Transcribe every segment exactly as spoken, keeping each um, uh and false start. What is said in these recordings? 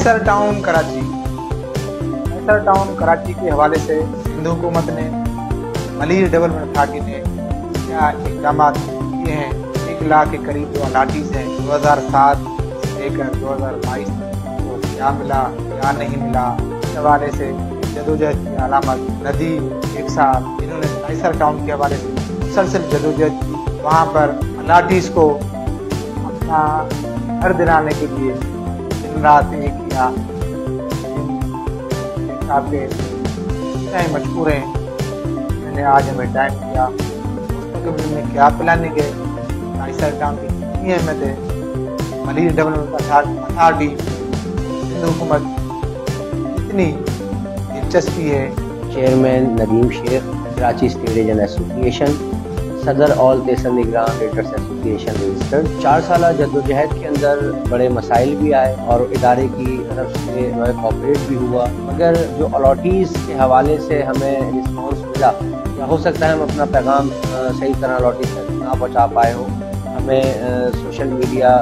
Nicer town Karachi Naiser town Karachi के हवाले से सिंध हुकूमत ने मलिर डेवलपमेंट अथॉरिटी ने क्या इक़दाम किए हैं। एक लाख के करीब जो अलाटीज़ हैं दो हज़ार सात से लेकर दो हज़ार बाईस तक को क्या मिला क्या नहीं मिला, इस हवाले से जदोजहद की अलामत नदी एक साहब जिन्होंने नाइसर टाउन के हवाले से मुसलसल जदोजहद की, वहाँ पर अलाटीज़ को अपना घर दिलाने के लिए दिन रात एक किया। आपके इतना मशहूर हैं, मैंने आज हमें टाइम दिया मुस्तक़बिल में क्या प्लानिंग है, नाइसर टाउन की कितनी अहमियत है, मलिर डेवलपमेंट अथॉरिटी सिंध हुकूमत कितनी दिलचस्पी है। Chairman Nadeem Shaikh, Karachi state agent association, सदर ऑल तेसर निगरान रेडर्स एसोसिएशन रजिस्टर्ड। चार साल जद्दोजहद के अंदर बड़े मसाइल भी आए और इदारे की तरफ से कॉपरेट भी हुआ, मगर जो अलॉटीज़ के हवाले से हमें रिस्पॉन्स मिला, या हो सकता है हम अपना पैगाम सही तरह अलॉटीज़ तक ना पहुँचा पाए हो। हमें सोशल मीडिया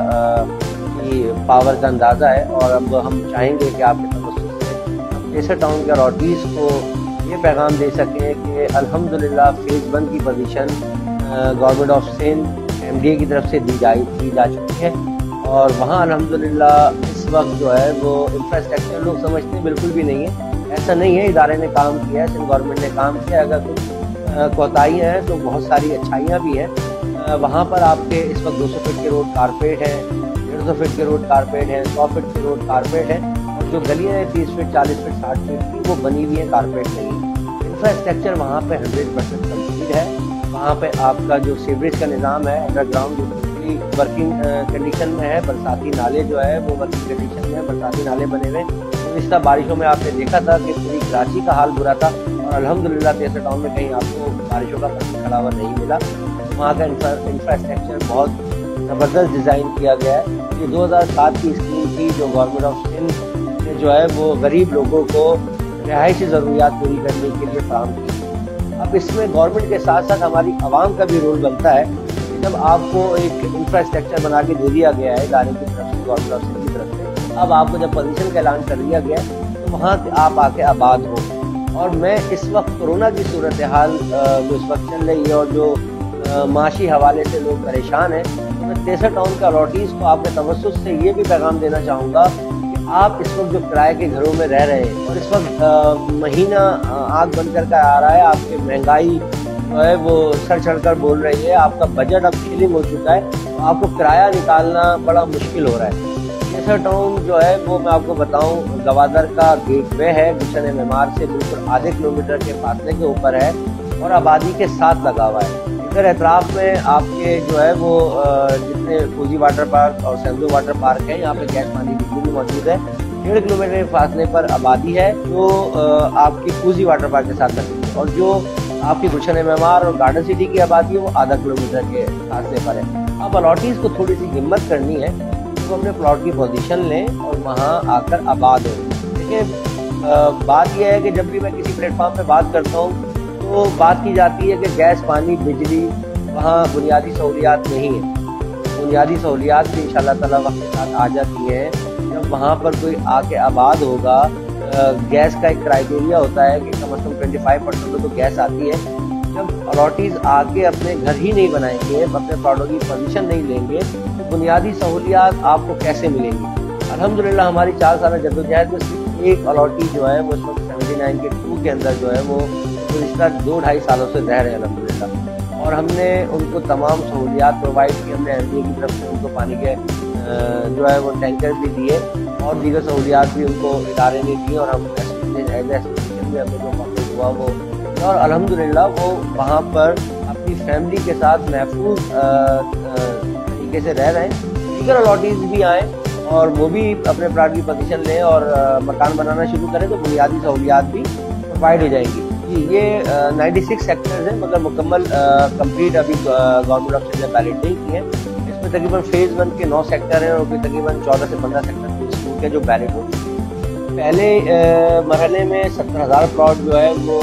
की पावर का अंदाज़ा है और अब हम चाहेंगे कि आपके तवज्जुह से हम तेसर टाउन के अलॉटीज़ को ये पैगाम दे सकें कि अल्हम्दुलिल्लाह फेज़ वन की position government of Sindh M D A की तरफ से दी जाई दी जा चुकी है और वहाँ अल्हम्दुलिल्लाह इस वक्त जो है वो इंफ्रास्ट्रक्चर लोग समझते हैं बिल्कुल भी नहीं है। ऐसा नहीं है, इदारे ने काम किया है, सिंध गवर्नमेंट ने काम किया। अगर कुछ कोताहियाँ हैं तो बहुत सारी अच्छाइयाँ भी हैं। वहाँ पर आपके इस वक्त दो सौ फीट के रोड कारपेट हैं, डेढ़ सौ फीट के रोड कारपेट हैं, सौ फीट के रोड कारपेट हैं और जो गलियाँ हैं तीस फीट चालीस फीट साठ फीट की वो बनी हुई हैं, कारपेट नहीं है। इंफ्रास्ट्रक्चर वहाँ पे हंड्रेड परसेंट कम्प्लीट है। वहाँ पे आपका जो सीवरेज का निज़ाम है अंडरग्राउंड जो वर्किंग कंडीशन में है, बरसाती नाले जो है वो वर्किंग कंडीशन में है, बरसाती नाले बने हुए। तो इस तरह बारिशों में आपने देखा था कि पूरी कराची का हाल बुरा था और अल्हम्दुलिल्लाह तेसर टाउन में कहीं आपको बारिशों का कभी खड़ा हुआ नहीं मिला। वहाँ का इंफ्रास्ट्रक्चर बहुत ज़बरदस्त डिज़ाइन किया गया है। ये दो हज़ार सात की स्कीम थी जो गवर्नमेंट ऑफ सिंध ने जो है वो गरीब लोगों को रिहायशी ज़रूरियात पूरी करने के लिए फराहम की। अब इसमें गवर्नमेंट के साथ साथ हमारी आवाम का भी रोल बनता है कि जब आपको एक इंफ्रास्ट्रक्चर बना के दे दिया गया है इदारे की तरफ से, गवर्नमेंट ऑफ सिंध की तरफ से, अब आपको जब पोजीशन का ऐलान कर दिया गया तो वहाँ आप आके आबाद हो। और मैं इस वक्त कोरोना की सूरत हाल जो इस वक्त चल रही है और जो माशी हवाले से लोग परेशान हैं, तो मैं तेसर टाउन के अलॉटीज़ को आपके तवज्जुह से ये भी पैगाम देना चाहूँगा कि आप इस वक्त जो किराए के घरों में रह रहे हैं और इस वक्त महीना आग बंद कर आ रहा है, आपकी महंगाई जो है वो सर चढ़कर बोल रही है, आपका बजट अब फिलिंग हो चुका है, तो आपको किराया निकालना बड़ा मुश्किल हो रहा है। तेसर टाउन जो है वो मैं आपको बताऊं गवादर का गेट वे है, गुलशन मेमार से बिल्कुल आधे किलोमीटर के फासले के ऊपर है और आबादी के साथ लगा हुआ है। इधर एतराफ़ में आपके जो है वो जितने फूजी वाटर पार्क और सेंधु वाटर पार्क है, यहाँ पे गैस पानी बिजली भी मौजूद है। डेढ़ किलोमीटर के फासले पर आबादी है जो आपकी फूजी वाटर पार्क के साथ लगती है और जो आपकी गुलशन मेमार और गार्डन सिटी की आबादी है वो आधा किलोमीटर के फासले पर है। अब अलॉटीज़ को थोड़ी सी हिम्मत करनी है तो अपने प्लॉट की पोजीशन लें और वहाँ आकर आबाद हो। देखिए बात यह है कि जब भी मैं किसी प्लेटफॉर्म पे बात करता हूँ तो बात की जाती है कि गैस पानी बिजली वहाँ बुनियादी सहूलियात नहीं है। बुनियादी सहूलियात भी इंशाअल्लाह ताला वक्त के साथ आ जाती हैं। जब वहाँ पर कोई आके आबाद होगा, गैस का एक क्राइटेरिया होता है कि कम अज़ कम पच्चीस परसेंट तो गैस आती है। जब अलॉटीज़ आके अपने घर ही नहीं बनाएंगे, अपने प्लॉटों की पोजीशन नहीं लेंगे तो बुनियादी सहूलियात आपको कैसे मिलेंगी। अल्हम्दुलिल्लाह हमारी चार साल जद्दोजहद में सिर्फ एक अलॉटी जो है वो इस वक्त सेवेंटी नाइन के टू के अंदर जो है वो पिछला दो ढाई सालों से रह रहे हैं अल्हम्दुलिल्लाह, और हमने उनको तमाम सहूलियात प्रोवाइड की। हमने एम डी ए की तरफ से उनको पानी के जो है वो टैंकर भी दिए और दीगर सहूलियात भी उनको इदारे ने दी और हम एज एसोसिएशन में हमें जो कॉपरेट हुआ वो, और अल्हम्दुलिल्लाह वो वहाँ पर अपनी फैमिली के साथ महफूज तरीके से रह रहे हैं। दीगर अलॉटीज़ भी आएँ और वो भी अपने प्लाट की पोजीशन लें और मकान बनाना शुरू करें तो बुनियादी सहूलियात भी प्रोवाइड हो जाएंगी। ये छियानवे सेक्टर्स हैं मगर मुकम्मल कंप्लीट अभी गवर्नमेंट ऑफ सिंध ने बैलेट नहीं की है। इसमें तकरीबन फेज़ वन के नौ सेक्टर हैं और फिर तकरीबन चौदह से पंद्रह सेक्टर स्कूल के जो बैलेट हो चुके हैं। पहले मरहले में सत्तर हज़ार प्लॉट जो है वो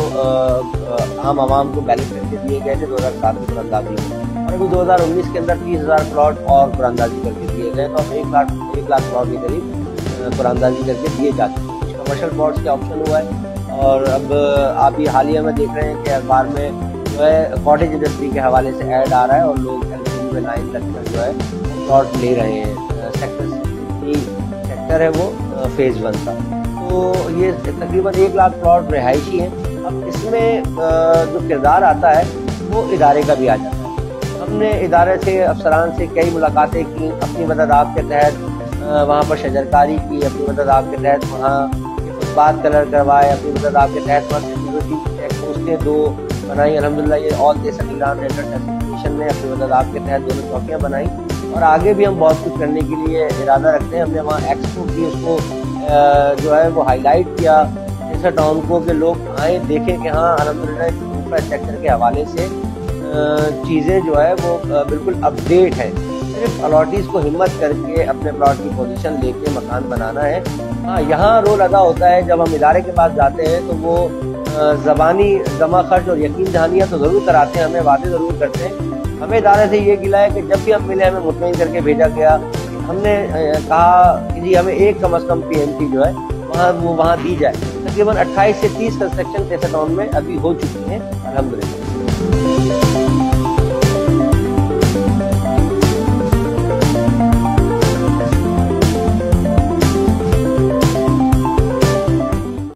आम आवाम को बैलेट करके दिए गए थे दो हज़ार सात में कुरानदाजी में, और अभी दो हज़ार उन्नीस के अंदर तीस हज़ार प्लॉट और कुरानदाजी करके दिए गए। तो अब एक लाख एक लाख प्लॉट के करीब कुरानदाजी करके दिए जाते हैं। कुछ कमर्शियल प्लॉट्स के ऑप्शन हुआ है और अब आप ये हालिया में देख रहे हैं कि अखबार में जो है कॉटेज इंडस्ट्री के हवाले से ऐड आ रहा है और लोग एलसीडी में लाइन लगकर जो है प्लॉट ले रहे हैं। सेक्टर सेक्टर है वो फेज वन का, तो ये तकरीबन एक लाख प्लॉट रिहायशी हैं। अब इसमें जो किरदार आता है वो इदारे का भी आ जाता है। हमने इदारे से अफसरान से कई मुलाकातें की, अपनी मदद आप के तहत वहाँ पर शजरकारी की, अपनी मदद आप के तहत वहाँ फुटपाथ कलर करवाए, अपनी मदद आप के तहत वहाँ सिक्योरिटी चेक पोस्टें दो बनाई। अल्हम्दुलिल्लाह ये ऑल तेसन निगरान रेडर्स एसोसिएशन ने अपनी मदद आप के तहत दोनों चौकियाँ बनाई और आगे भी हम बहुत कुछ करने के लिए इरादा रखते हैं। हमने वहाँ एक्सपो की, उसको जो है वो हाईलाइट किया जैसा टाउन को, कि लोग आए देखें कि हाँ अल्हम्दुलिल्लाह इंफ्रास्ट्रक्चर के हवाले से चीज़ें जो है वो बिल्कुल अपडेट है। सिर्फ अलॉटीज़ को हिम्मत करके अपने प्लॉट की पोजीशन लेके मकान बनाना है। हाँ, यहाँ रोल अदा होता है जब हम इदारे के पास जाते हैं तो वो ज़बानी जमा खर्च और यकीन दहानियाँ तो ज़रूर कराते हैं, हमें वादे ज़रूर करते हैं। हमें इदारे से ये गिला है कि जब भी हम मिले हमें मुतमईन करके भेजा गया। हमने कहा कि जी हमें एक कम अज़ कम पीएमटी जो है वहाँ वो वहाँ दी जाए। तकरीबन अट्ठाईस से तीस कंस्ट्रक्शन तेसा टाउन में अभी हो चुकी हैं अल्हम्दुलिल्लाह।